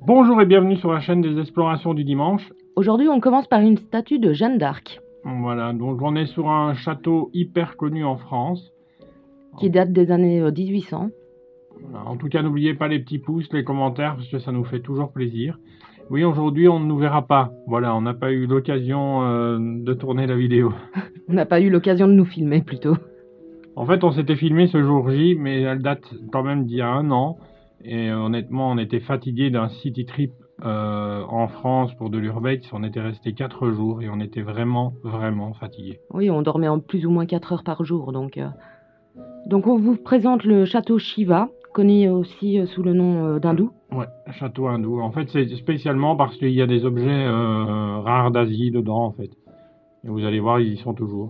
Bonjour et bienvenue sur la chaîne des explorations du dimanche. Aujourd'hui, on commence par une statue de Jeanne d'Arc. Voilà, donc on est sur un château hyper connu en France. Qui date des années 1800. Voilà, en tout cas, n'oubliez pas les petits pouces, les commentaires, parce que ça nous fait toujours plaisir. Oui, aujourd'hui, on ne nous verra pas. Voilà, on n'a pas eu l'occasion de tourner la vidéo. On n'a pas eu l'occasion de nous filmer, plutôt. En fait, on s'était filmé ce jour J, mais elle date quand même d'il y a 1 an. Et honnêtement, on était fatigué d'un city trip en France pour de l'urbex. On était resté 4 jours et on était vraiment fatigué. Oui, on dormait en plus ou moins 4 heures par jour, donc on vous présente le château Shiva, connu aussi sous le nom d'Hindou. Ouais, château hindou. En fait, c'est spécialement parce qu'il y a des objets rares d'Asie dedans, en fait. Et vous allez voir, ils y sont toujours.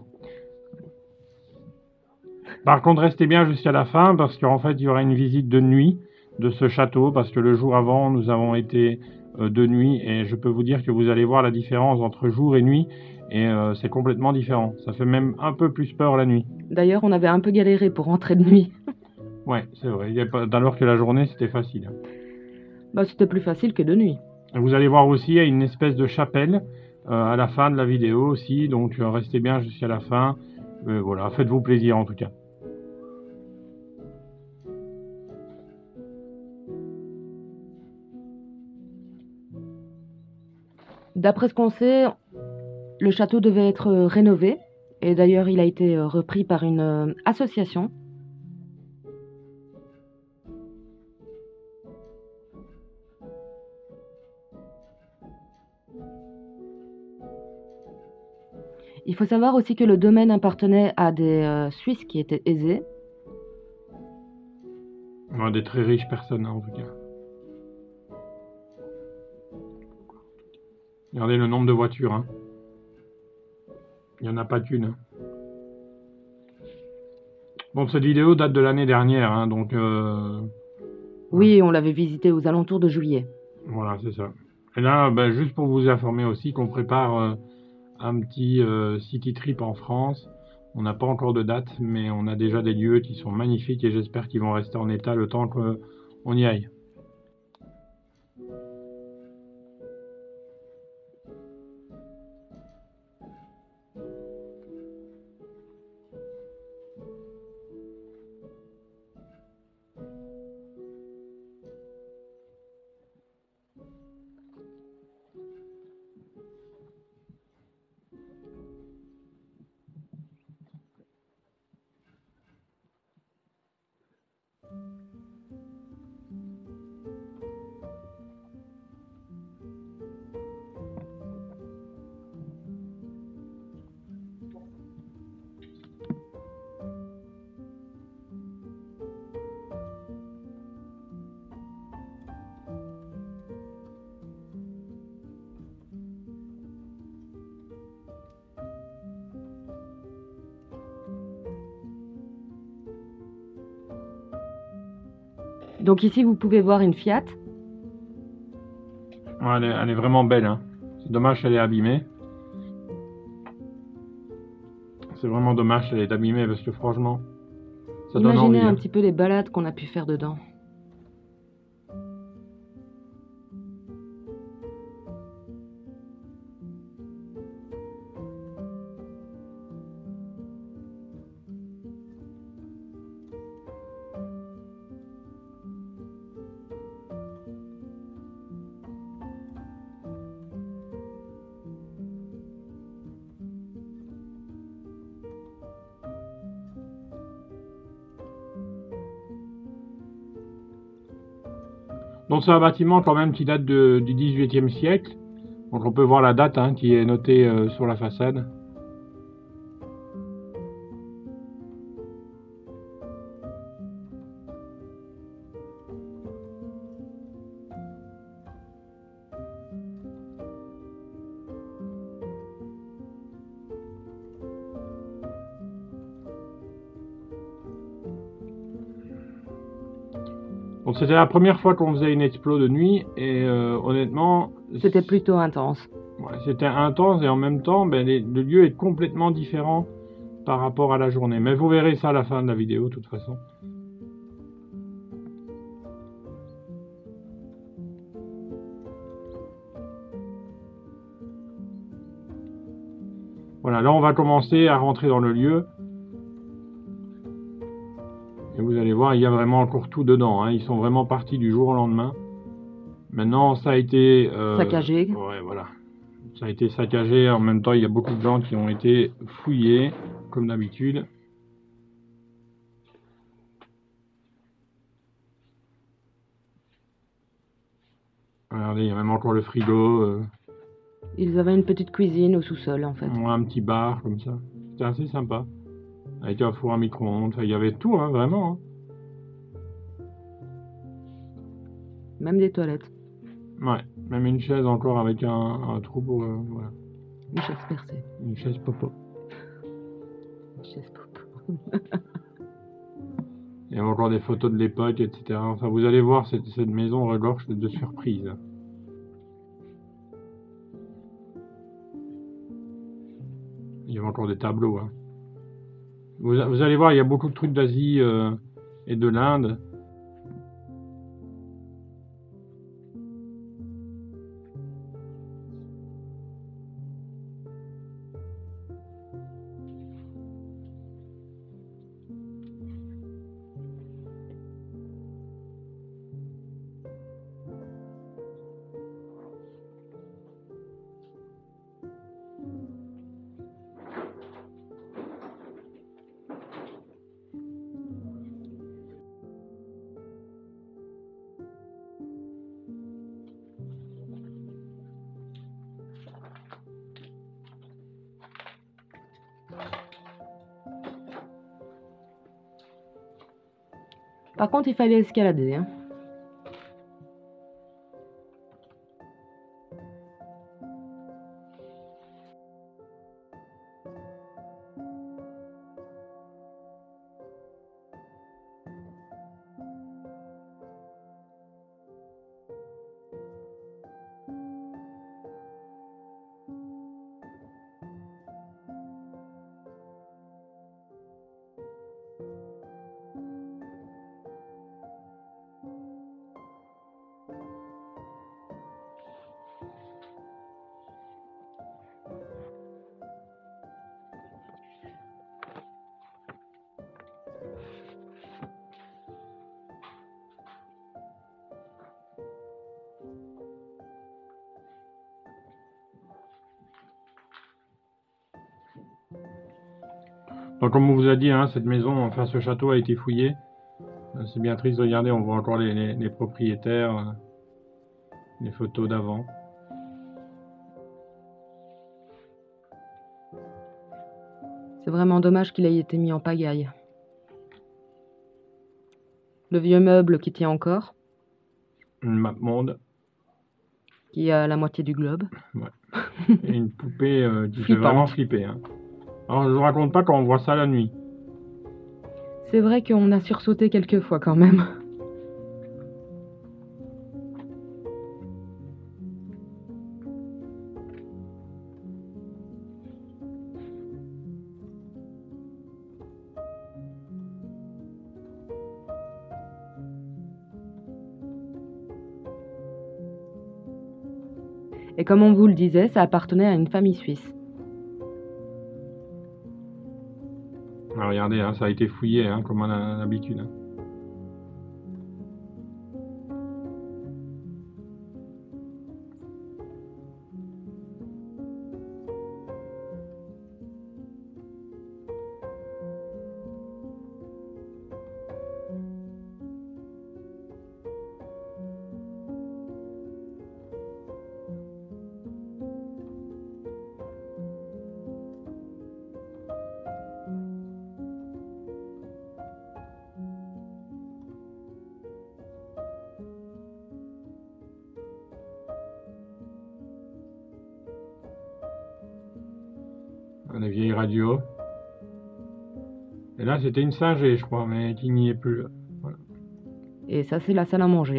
Par contre, restez bien jusqu'à la fin, parce qu'en fait, il y aura une visite de nuit de ce château, parce que le jour avant, nous avons été de nuit, et je peux vous dire que vous allez voir la différence entre jour et nuit, et c'est complètement différent. Ça fait même un peu plus peur la nuit. D'ailleurs, on avait un peu galéré pour rentrer de nuit. Ouais, c'est vrai. Alors que la journée, c'était facile. Bah, c'était plus facile que de nuit. Vous allez voir aussi, il y a une espèce de chapelle à la fin de la vidéo aussi, donc restez bien jusqu'à la fin. Voilà, faites-vous plaisir en tout cas. D'après ce qu'on sait, le château devait être rénové, et d'ailleurs il a été repris par une association. Il faut savoir aussi que le domaine appartenait à des Suisses qui étaient aisés. Des très riches personnes en tout cas. Regardez le nombre de voitures. Hein. Il n'y en a pas qu'une. Bon, cette vidéo date de l'année dernière, hein, donc... Oui, on l'avait visité aux alentours de juillet. Voilà, c'est ça. Et là, juste pour vous informer aussi qu'on prépare un petit city trip en France. On n'a pas encore de date, mais on a déjà des lieux qui sont magnifiques et j'espère qu'ils vont rester en état le temps qu'on y aille. Donc ici, vous pouvez voir une Fiat. Ouais, elle est vraiment belle. Hein. C'est dommage qu'elle est abîmée. C'est vraiment dommage qu'elle est abîmée parce que franchement, ça donne envie. Imaginez un petit peu les balades qu'on a pu faire dedans. Donc c'est un bâtiment quand même qui date du XVIIIe siècle. Donc on peut voir la date hein, qui est notée sur la façade. Donc c'était la première fois qu'on faisait une explo de nuit et honnêtement... C'était plutôt intense. Ouais, c'était intense et en même temps, le lieu est complètement différent par rapport à la journée. Mais vous verrez ça à la fin de la vidéo de toute façon. Voilà, là on va commencer à rentrer dans le lieu. Et vous allez voir, il y a vraiment encore tout dedans, hein. Ils sont vraiment partis du jour au lendemain. Maintenant, ça a été... Saccagé. Ouais, voilà. Ça a été saccagé. En même temps, il y a beaucoup de gens qui ont été fouillés, comme d'habitude. Regardez, il y a même encore le frigo. Ils avaient une petite cuisine au sous-sol, en fait. Un petit bar, comme ça. C'était assez sympa. Avec un four à micro-ondes. Enfin, il y avait tout, hein, vraiment. Hein. Même des toilettes. Ouais, même une chaise encore avec un trou pour... voilà. Une chaise percée. Une chaise popo. Une chaise popo. Il y a encore des photos de l'époque, etc. Enfin, vous allez voir, cette maison regorge de surprises. Il y a encore des tableaux. Hein. Vous allez voir, il y a beaucoup de trucs d'Asie et de l'Inde. Par contre, il fallait escalader, hein. Donc, comme on vous a dit, hein, cette maison, enfin ce château a été fouillé. C'est bien triste de regarder, on voit encore les propriétaires, les photos d'avant. C'est vraiment dommage qu'il ait été mis en pagaille. Le vieux meuble qui tient encore. Une map monde. Qui a la moitié du globe. Ouais. Et une poupée qui fait vraiment flipper. Hein. Alors, je vous raconte pas quand on voit ça la nuit. C'est vrai qu'on a sursauté quelques fois quand même. Et comme on vous le disait, ça appartenait à une famille suisse. Alors, regardez, hein, ça a été fouillé, hein, comme on a l'habitude. Hein. La vieille radio. Et là, c'était une singée, je crois, mais qui n'y est plus. Voilà. Et ça, c'est la salle à manger.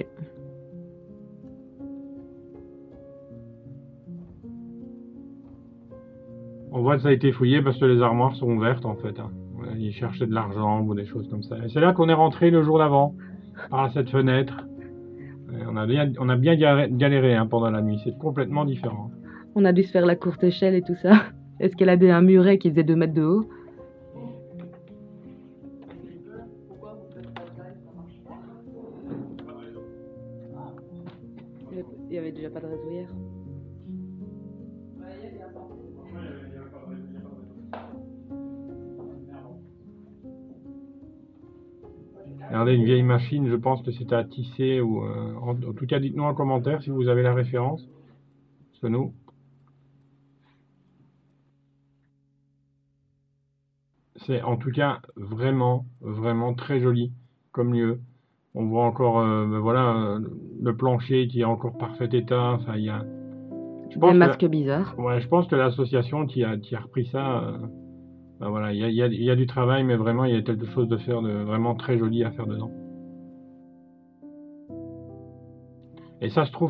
On voit que ça a été fouillé parce que les armoires sont ouvertes, en fait. Hein. Voilà, ils cherchaient de l'argent ou des choses comme ça. Et c'est là qu'on est rentré le jour d'avant, par cette fenêtre. Et on a bien galéré hein, pendant la nuit. C'est complètement différent. On a dû se faire la courte échelle et tout ça. Escalader un muret qui faisait 2 mètres de haut. Il y avait déjà pas de réseau hier. Regardez, une vieille machine, je pense que c'était à tisser, ou en tout cas, dites-nous en commentaire si vous avez la référence. Parce que nous, c'est en tout cas vraiment, vraiment très joli comme lieu. On voit encore, ben voilà, le plancher qui est encore parfait état. Enfin, il y a, je Des pense que, masques bizarres. ouais, je pense que l'association qui a repris ça, ben voilà, il y a du travail, mais vraiment, il y a quelque chose de faire de vraiment très joli à faire dedans. Et ça se trouve.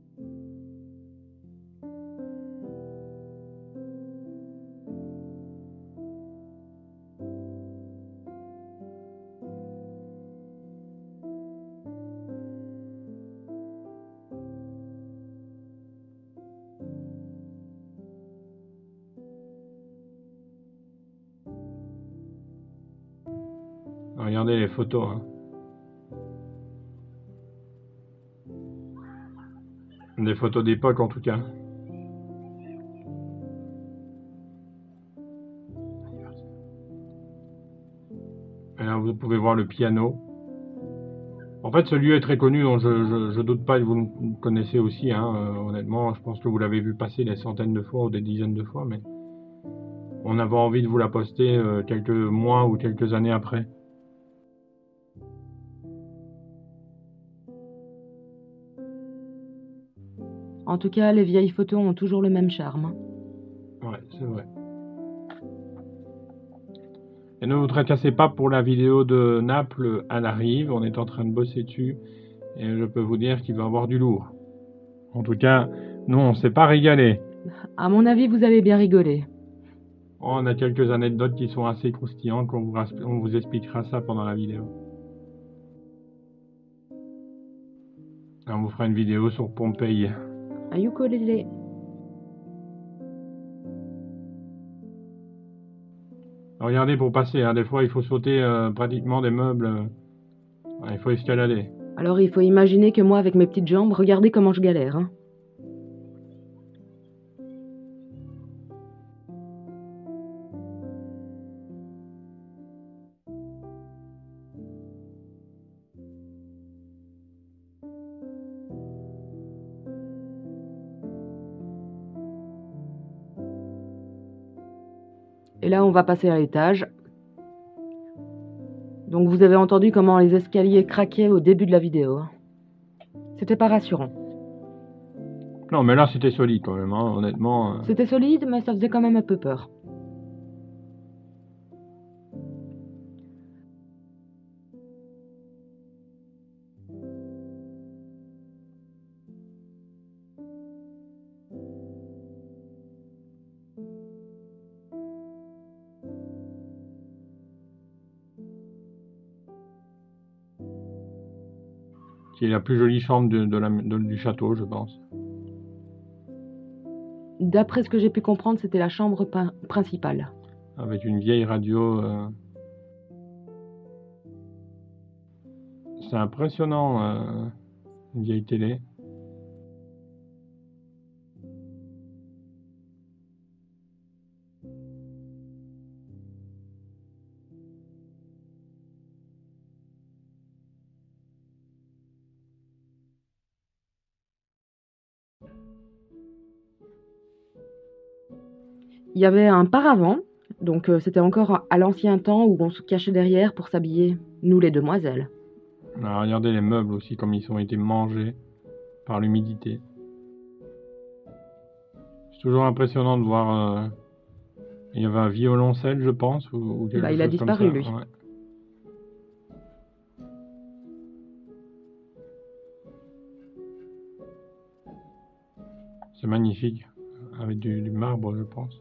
Regardez les photos, hein. Des photos d'époque en tout cas. Et là, vous pouvez voir le piano. En fait, ce lieu est très connu, donc je doute pas que vous le connaissez aussi, hein. Honnêtement, je pense que vous l'avez vu passer des centaines de fois ou des dizaines de fois, mais on avait envie de vous la poster quelques mois ou quelques années après. En tout cas, les vieilles photos ont toujours le même charme. Ouais, c'est vrai. Et ne vous tracassez pas pour la vidéo de Naples, elle arrive, on est en train de bosser dessus, et je peux vous dire qu'il va y avoir du lourd. En tout cas, nous, on s'est pas régalé. À mon avis, vous allez bien rigoler. On a quelques anecdotes qui sont assez croustillantes, on vous expliquera ça pendant la vidéo. Et on vous fera une vidéo sur Pompéi. Un ukulélé. Regardez pour passer, hein, des fois il faut sauter pratiquement des meubles, il faut escalader. Alors il faut imaginer que moi, avec mes petites jambes, regardez comment je galère. Hein. Et là, on va passer à l'étage. Donc vous avez entendu comment les escaliers craquaient au début de la vidéo. Hein. C'était pas rassurant. Non mais là c'était solide quand même, hein, honnêtement. C'était solide, mais ça faisait quand même un peu peur. Qui est la plus jolie chambre du château, je pense. D'après ce que j'ai pu comprendre, c'était la chambre principale. Avec une vieille radio. C'est impressionnant, une vieille télé. Il y avait un paravent, donc c'était encore à l'ancien temps où on se cachait derrière pour s'habiller, nous les demoiselles. Alors, regardez les meubles aussi, comme ils ont été mangés par l'humidité. C'est toujours impressionnant de voir. Il y avait un violoncelle, je pense, ou quelque chose il a disparu, comme ça. lui. Ouais. C'est magnifique, avec du marbre, je pense.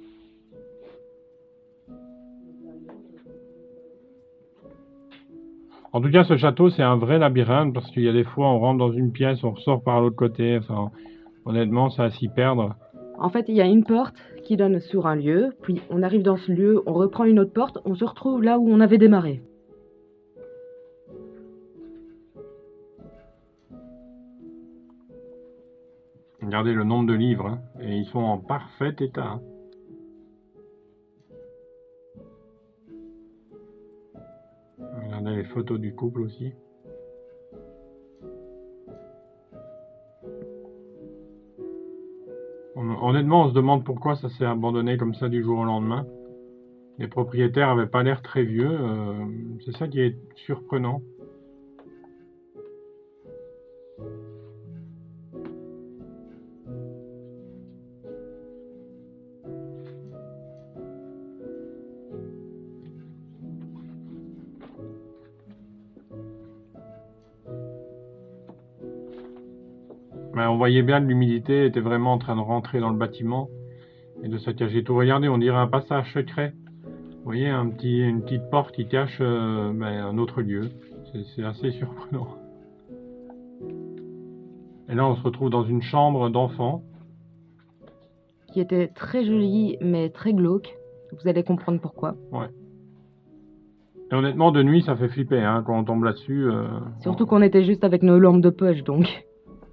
En tout cas, ce château, c'est un vrai labyrinthe, parce qu'il y a des fois, on rentre dans une pièce, on ressort par l'autre côté. Enfin, honnêtement, c'est à s'y perdre. En fait, il y a une porte qui donne sur un lieu, puis on arrive dans ce lieu, on reprend une autre porte, on se retrouve là où on avait démarré. Regardez le nombre de livres, hein, et ils sont en parfait état. Hein. Regardez les photos du couple aussi. Honnêtement, on se demande pourquoi ça s'est abandonné comme ça du jour au lendemain. Les propriétaires avaient pas l'air très vieux, c'est ça qui est surprenant. Mais on voyait bien que l'humidité était vraiment en train de rentrer dans le bâtiment et de saccager tout. Regardez, on dirait un passage secret. Vous voyez, une petite porte qui cache un autre lieu. C'est assez surprenant. Et là, on se retrouve dans une chambre d'enfant. Qui était très jolie, mais très glauque. Vous allez comprendre pourquoi. Ouais. Et honnêtement, de nuit, ça fait flipper hein, quand on tombe là-dessus. Surtout qu'on était juste avec nos lampes de poche, donc.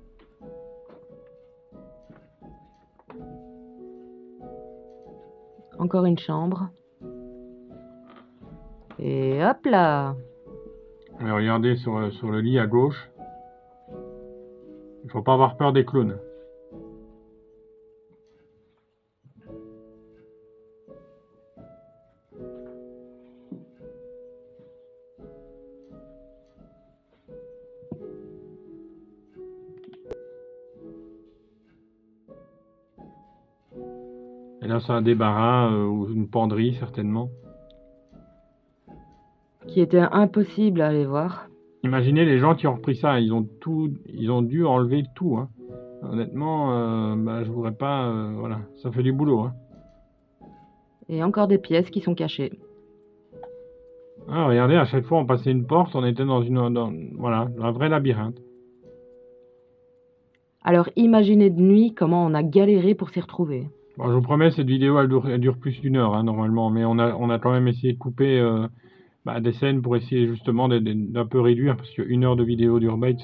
Encore une chambre. Et hop là! Mais regardez sur le lit à gauche. Il faut pas avoir peur des clowns. Et là, c'est un débarras ou une penderie, certainement. Qui était impossible à aller voir. Imaginez les gens qui ont repris ça, ils ont dû enlever tout. Hein. Honnêtement, je voudrais pas... voilà, ça fait du boulot. Hein. Et encore des pièces qui sont cachées. Ah, regardez, à chaque fois on passait une porte, on était dans voilà, un vrai labyrinthe. Alors imaginez de nuit comment on a galéré pour s'y retrouver. Bon, je vous promets, cette vidéo elle dure plus d'une heure hein, normalement, mais on a quand même essayé de couper des scènes pour essayer justement d'un peu réduire, parce qu'une heure de vidéo d'Urbex...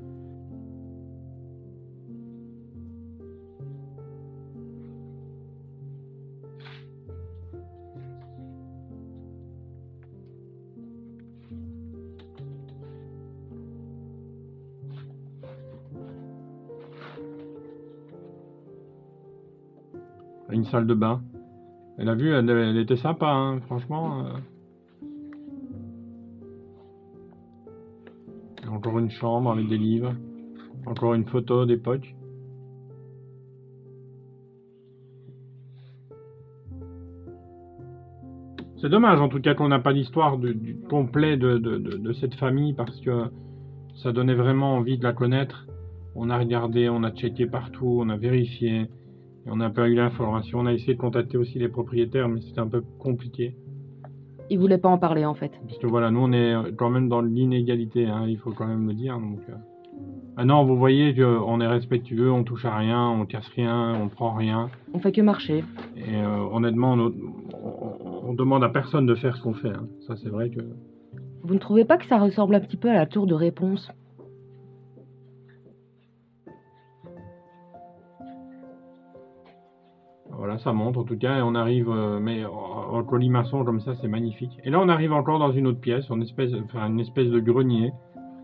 Une salle de bain. Et la vue, elle était sympa, hein, franchement. Encore une chambre avec des livres. Encore une photo d'époque. C'est dommage en tout cas qu'on n'a pas l'histoire du complet de cette famille parce que ça donnait vraiment envie de la connaître. On a regardé, on a checké partout, on a vérifié. Et on n'a pas eu l'information. On a essayé de contacter aussi les propriétaires, mais c'était un peu compliqué. Ils voulaient pas en parler en fait. Parce que voilà, nous on est quand même dans l'inégalité, hein, il faut quand même le dire. Donc, Ah non, vous voyez qu'on est respectueux, on touche à rien, on casse rien, on prend rien. On fait que marcher. Et honnêtement, on demande à personne de faire ce qu'on fait. Hein. Ça c'est vrai que... Vous ne trouvez pas que ça ressemble un petit peu à la tour de réponse ? Voilà, ça monte en tout cas, et on arrive, mais en colimaçon comme ça, c'est magnifique. Et là, on arrive encore dans une autre pièce, une espèce de grenier.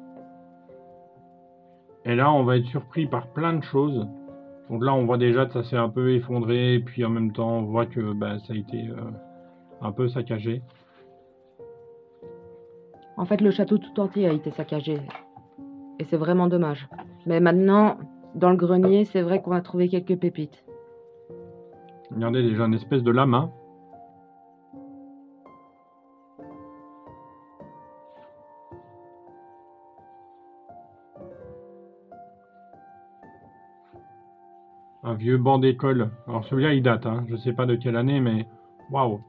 Et là, on va être surpris par plein de choses. Donc là, on voit déjà que ça s'est un peu effondré, et puis en même temps, on voit que ça a été un peu saccagé. En fait, le château tout entier a été saccagé. Et c'est vraiment dommage. Mais maintenant, dans le grenier, c'est vrai qu'on a trouvé quelques pépites. Regardez déjà une espèce de lama. Un vieux banc d'école. Alors celui-là il date, hein. Je sais pas de quelle année, mais waouh.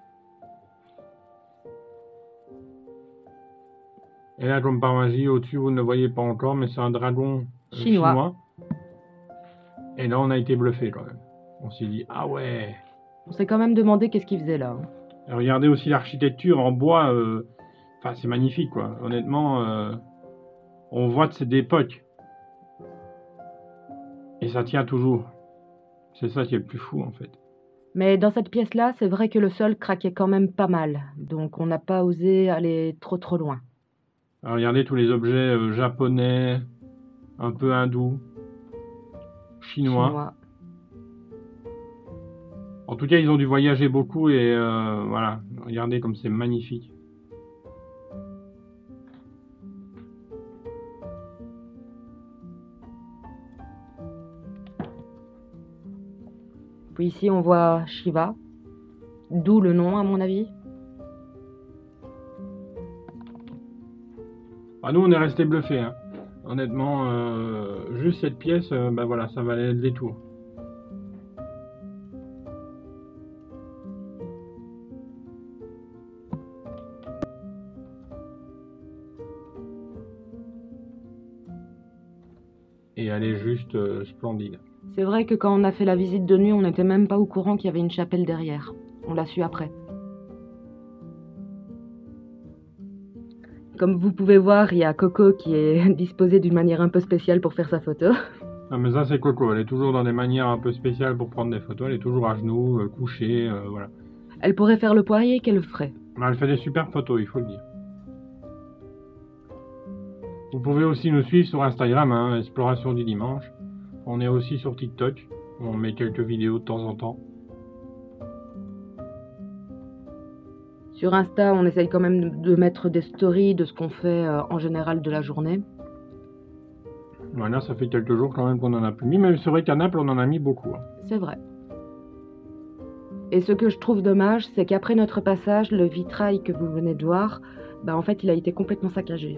Et là comme par magie, au-dessus vous ne le voyez pas encore, mais c'est un dragon chinois. Et là on a été bluffé quand même. On s'est dit, ah ouais, On s'est quand même demandé qu'est-ce qu'il faisait là. Et regardez aussi l'architecture en bois. Enfin, c'est magnifique, quoi. Honnêtement, on voit que c'est d'époque. Et ça tient toujours. C'est ça qui est le plus fou, en fait. Mais dans cette pièce-là, c'est vrai que le sol craquait quand même pas mal, donc on n'a pas osé aller trop loin. Alors, regardez tous les objets japonais, un peu hindous, chinois. En tout cas, ils ont dû voyager beaucoup et voilà. Regardez comme c'est magnifique. Puis ici, on voit Shiva, d'où le nom à mon avis. Ah, nous, on est resté bluffés, hein. Honnêtement, juste cette pièce, ben voilà, ça valait le détour. Et elle est juste splendide. C'est vrai que quand on a fait la visite de nuit, on n'était même pas au courant qu'il y avait une chapelle derrière. On l'a su après. Comme vous pouvez voir, il y a Coco qui est disposée d'une manière un peu spéciale pour faire sa photo. Ah, mais ça, c'est Coco. Elle est toujours dans des manières un peu spéciales pour prendre des photos. Elle est toujours à genoux, couchée, voilà. Elle pourrait faire le poirier, qu'elle le ferait. Mais elle fait des super photos, il faut le dire. Vous pouvez aussi nous suivre sur Instagram, hein, Exploration du Dimanche. On est aussi sur TikTok. On met quelques vidéos de temps en temps. Sur Insta, on essaye quand même de mettre des stories de ce qu'on fait en général de la journée. Voilà, ça fait quelques jours quand même qu'on en a plus mis, mais c'est vrai qu'à Naples, on en a mis beaucoup. Hein. C'est vrai. Et ce que je trouve dommage, c'est qu'après notre passage, le vitrail que vous venez de voir, en fait, il a été complètement saccagé.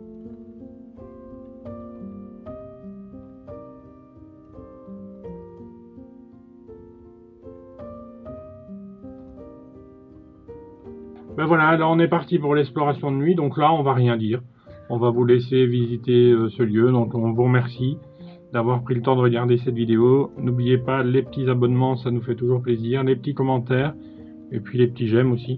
Ben voilà, là on est parti pour l'exploration de nuit, donc là on va rien dire. On va vous laisser visiter ce lieu, donc on vous remercie d'avoir pris le temps de regarder cette vidéo. N'oubliez pas les petits abonnements, ça nous fait toujours plaisir, les petits commentaires, et puis les petits j'aime aussi.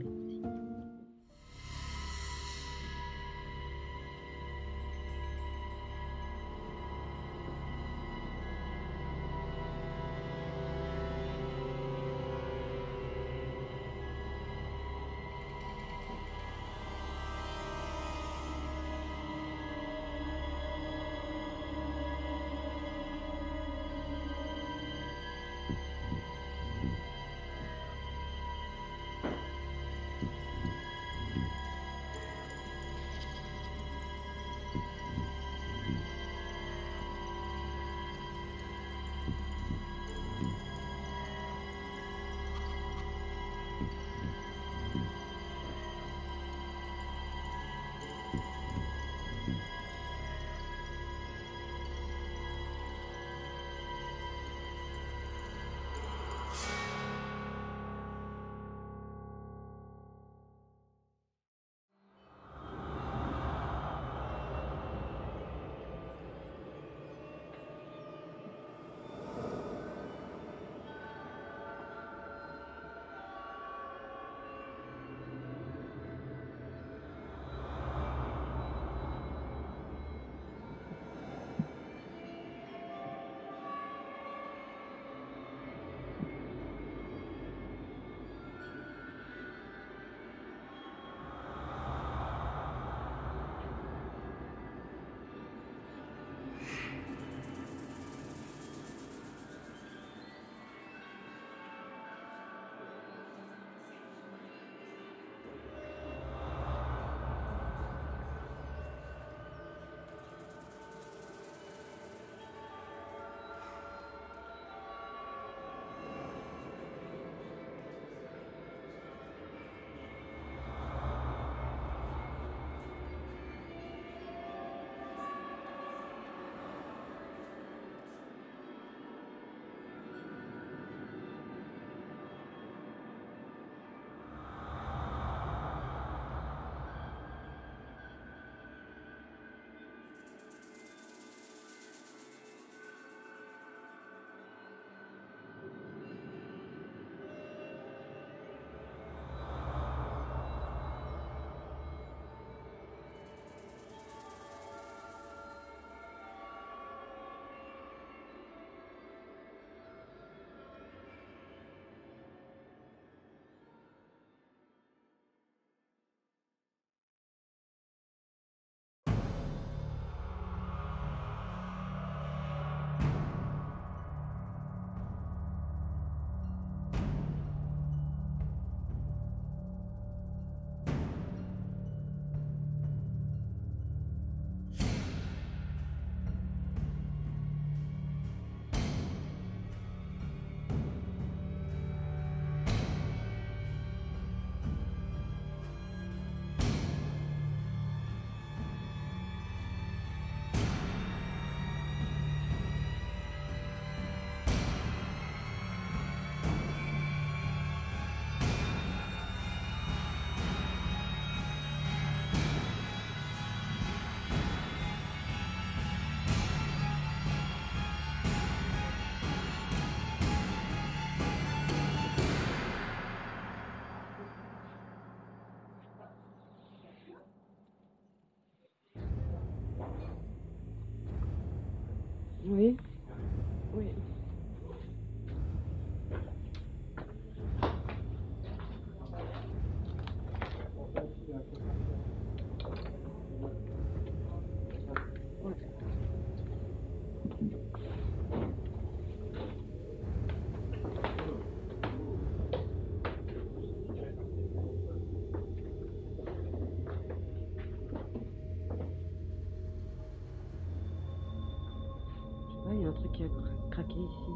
craquer ici.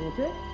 monter.